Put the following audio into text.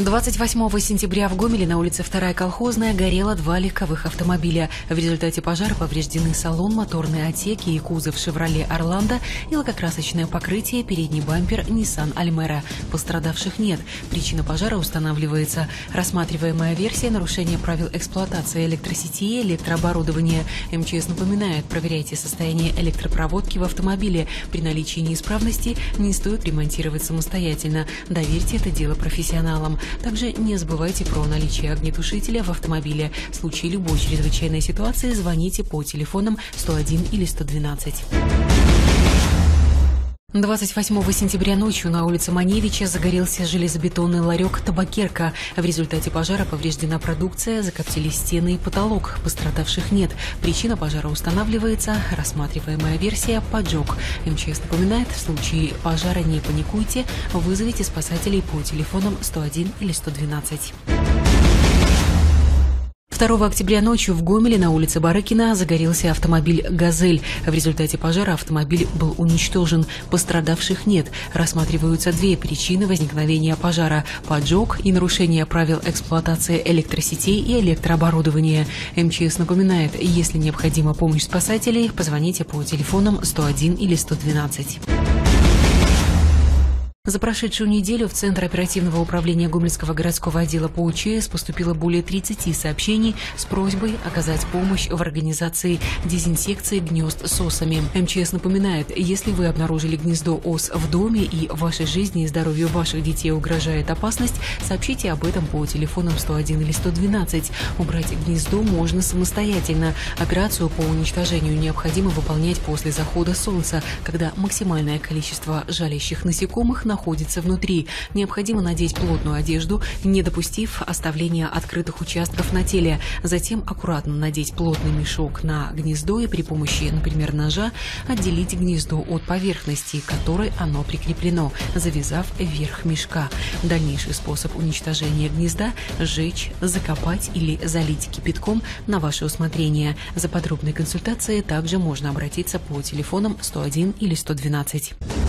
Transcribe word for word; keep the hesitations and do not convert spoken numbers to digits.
двадцать восьмого сентября в Гомеле на улице вторая Колхозная горело два легковых автомобиля. В результате пожара повреждены салон, моторные отсеки и кузов «Шевроле Орландо» и лакокрасочное покрытие, передний бампер «Ниссан Альмера». Пострадавших нет. Причина пожара устанавливается. Рассматриваемая версия – нарушение правил эксплуатации электросети и электрооборудования. эм че эс напоминает, проверяйте состояние электропроводки в автомобиле. При наличии неисправности не стоит ремонтировать самостоятельно. Доверьте это дело профессионалам. Также не забывайте про наличие огнетушителя в автомобиле. В случае любой чрезвычайной ситуации звоните по телефонам сто один или сто двенадцать. двадцать восьмого сентября ночью на улице Маневича загорелся железобетонный ларек «Табакерка». В результате пожара повреждена продукция, закоптились стены и потолок. Пострадавших нет. Причина пожара устанавливается. Рассматриваемая версия – поджог. эм че эс напоминает, в случае пожара не паникуйте, вызовите спасателей по телефонам сто один или сто двенадцать. второго октября ночью в Гомеле на улице Барыкина загорелся автомобиль «Газель». В результате пожара автомобиль был уничтожен. Пострадавших нет. Рассматриваются две причины возникновения пожара – поджог и нарушение правил эксплуатации электросетей и электрооборудования. эм че эс напоминает, если необходима помощь спасателей, позвоните по телефонам сто один или сто двенадцать. За прошедшую неделю в Центр оперативного управления Гомельского городского отдела по у че эс поступило более тридцати сообщений с просьбой оказать помощь в организации дезинсекции гнезд с осами. эм че эс напоминает, если вы обнаружили гнездо ос в доме и вашей жизни и здоровью ваших детей угрожает опасность, сообщите об этом по телефонам сто один или сто двенадцать. Убрать гнездо можно самостоятельно. Операцию по уничтожению необходимо выполнять после захода солнца, когда максимальное количество жалящих насекомых находится внутри. Необходимо надеть плотную одежду, не допустив оставления открытых участков на теле. Затем аккуратно надеть плотный мешок на гнездо и при помощи, например, ножа отделить гнездо от поверхности, к которой оно прикреплено, завязав верх мешка. Дальнейший способ уничтожения гнезда – сжечь, закопать или залить кипятком на ваше усмотрение. За подробной консультацией также можно обратиться по телефонам сто один или сто двенадцать.